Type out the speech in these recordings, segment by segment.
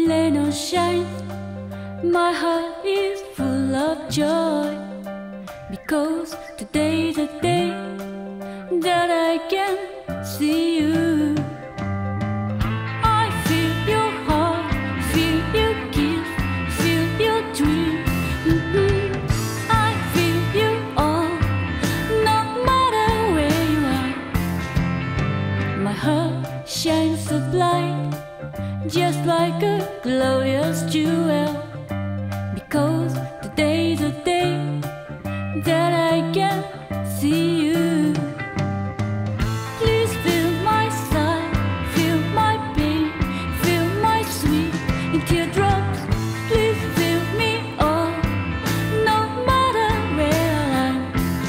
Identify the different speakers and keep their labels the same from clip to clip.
Speaker 1: rain or shine, my heart is full of joy, because today's the day that I can see you. I feel your heart, feel your kiss, feel your dream. I feel you all, no matter where you are. My heart shines so bright, just like a glorious jewel, because today's the day that I can see you. Please feel my sigh, feel my pain, feel my sweet teardrops. Please feel me all, no matter where I'm.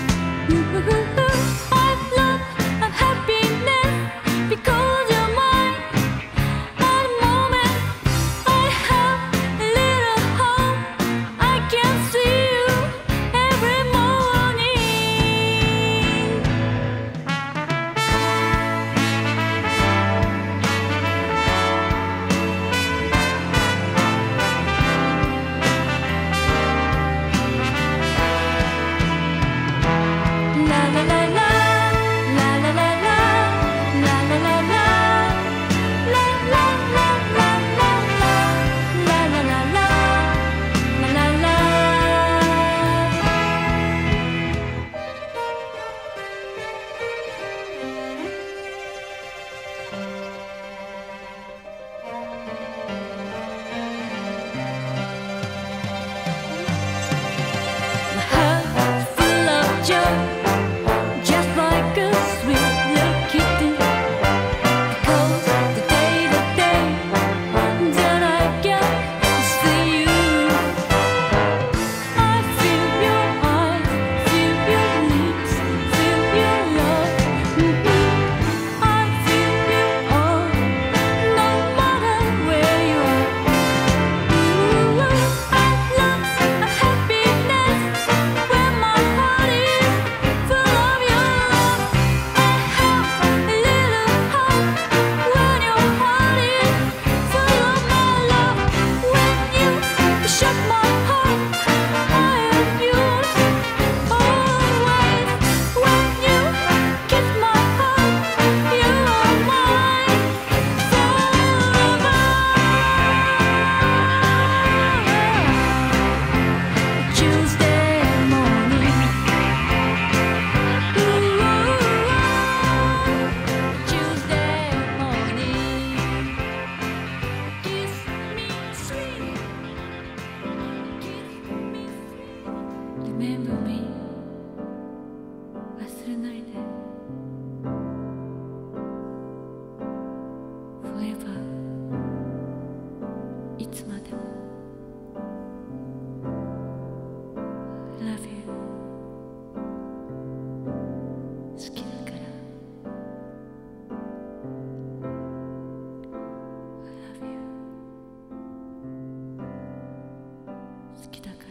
Speaker 1: I've love and happiness, because you're mine. At the moment I have a little hope, I can see you every morning. La la la la, la la la la, la la la la, la la la la la la, la la la la, la la la. My heart full of joy, just like a sweet little kitten, because today's the day that I can see you. I feel your eyes, feel your lips, feel your love. I feel you all, no matter where you are. I've love and happiness, where my heart is full of your love. I have a little hope, when your heart is full of my love. When you shut my heart, I am yours always. When you kiss my heart, you are mine forever. Tuesday morning, Tuesday morning, kiss me sweet, kiss me sweet. Remember me, 忘れないで Forever, いつまでも Love you, 好きだから I love you, 好きだから